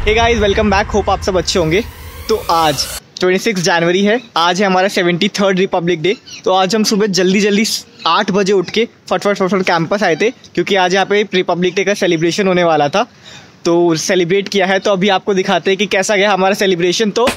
हे guys, welcome back. Hope आप सब अच्छे होंगे। तो आज 26 जनवरी है। आज है हमारा 73rd रिपब्लिक डे। तो आज हम सुबह जल्दी 8 बजे उठ के फटफट कैंपस आए थे, क्योंकि आज यहाँ पे रिपब्लिक डे का सेलिब्रेशन होने वाला था। तो सेलिब्रेट किया है, तो अभी आपको दिखाते हैं कि कैसा गया हमारा सेलिब्रेशन। तो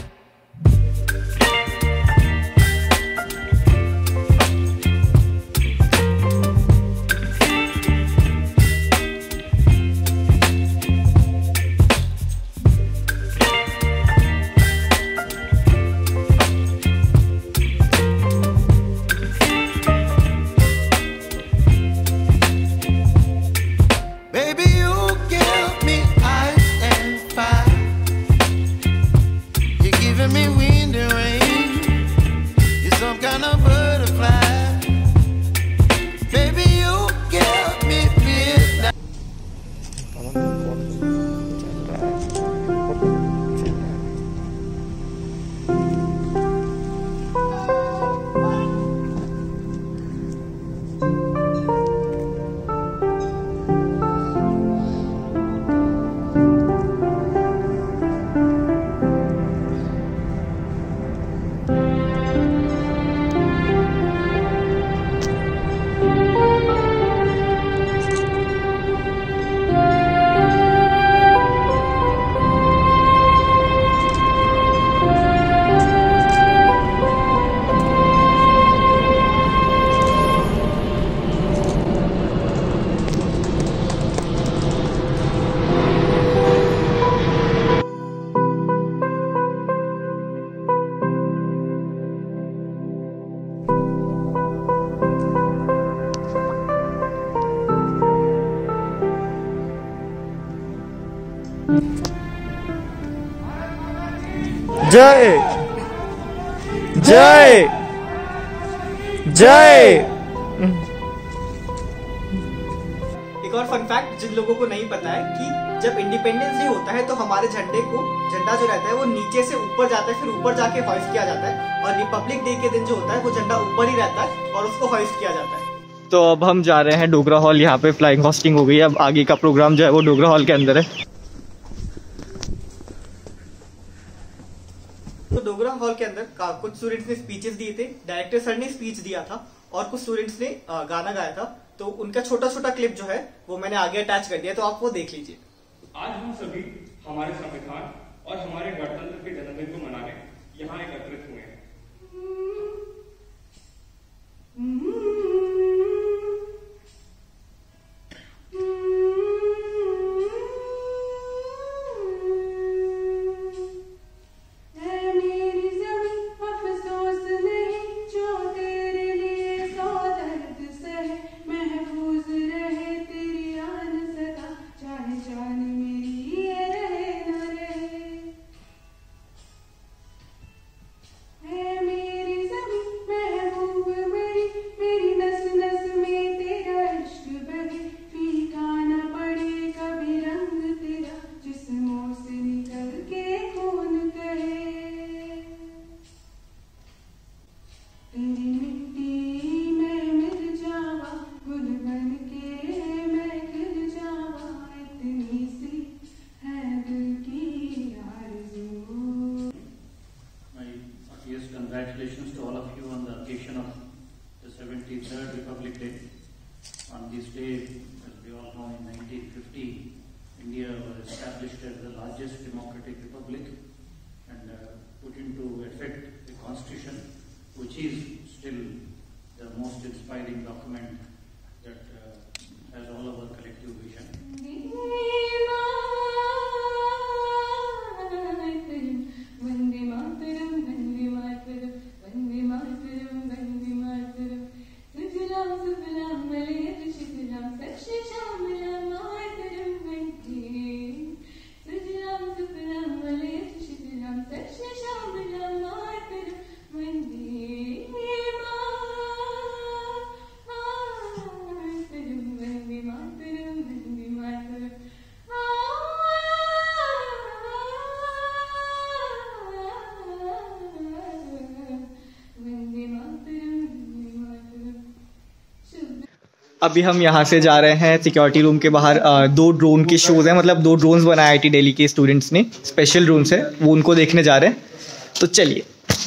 जय जय जय। एक और फन फैक्ट जिन लोगों को नहीं पता है कि जब इंडिपेंडेंस डे होता है तो हमारे झंडा जो रहता है वो नीचे से ऊपर जाता है, फिर ऊपर जाके हॉइस्ट किया जाता है। और रिपब्लिक डे के दिन जो होता है वो झंडा ऊपर ही रहता है और उसको हॉइस्ट किया जाता है। तो अब हम जा रहे हैं डोगरा हॉल। यहाँ पे फ्लाइंग होस्टिंग हो गई है। अब आगे का प्रोग्राम जो है वो डोगरा हॉल के अंदर है। तो डोगरा हॉल के अंदर कुछ स्टूडेंट्स ने स्पीचेस दिए थे। डायरेक्टर सर ने स्पीच दिया था और कुछ स्टूडेंट्स ने गाना गाया था। तो उनका छोटा क्लिप जो है वो मैंने आगे अटैच कर दिया, तो आप वो देख लीजिए। आज हम सभी हमारे संविधान और हमारे गणतंत्र के जन्मदिन को मनाने यहाँ एकत्रित हुए हैं। Congratulations to all of you on the occasion of the 73rd Republic Day. On this day, as we all know, in 1950, India was established as the largest democratic republic and put into effect the constitution, which is still the most inspiring document that has all of our collective vision. अभी हम यहाँ से जा रहे हैं security room के बाहर। 2 drone के शोज़ हैं, मतलब 2 ड्रोन्स बनाए आईटी दिल्ली के स्टूडेंट्स ने, स्पेशल ड्रोन्स है, वो उनको देखने जा रहे हैं। तो चलिए,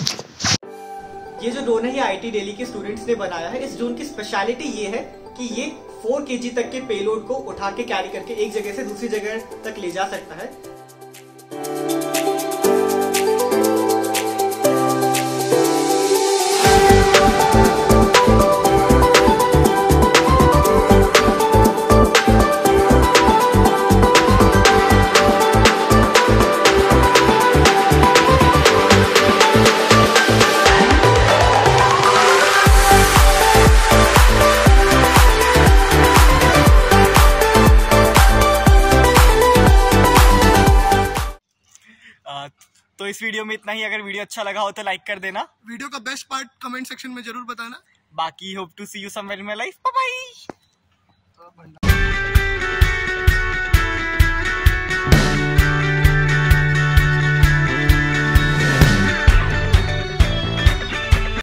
ये जो ड्रोन है ये आईटी दिल्ली के स्टूडेंट्स ने बनाया है। इस ड्रोन की स्पेशलिटी ये है कि ये 4 kg तक के पेलोड को उठा के कैरी करके एक जगह से दूसरी जगह तक ले जा सकता है। तो इस वीडियो में इतना ही। अगर वीडियो अच्छा लगा हो तो लाइक कर देना। वीडियो का बेस्ट पार्ट कमेंट सेक्शन में जरूर बताना। बाकी hope to see you somewhere in my life. Bye bye.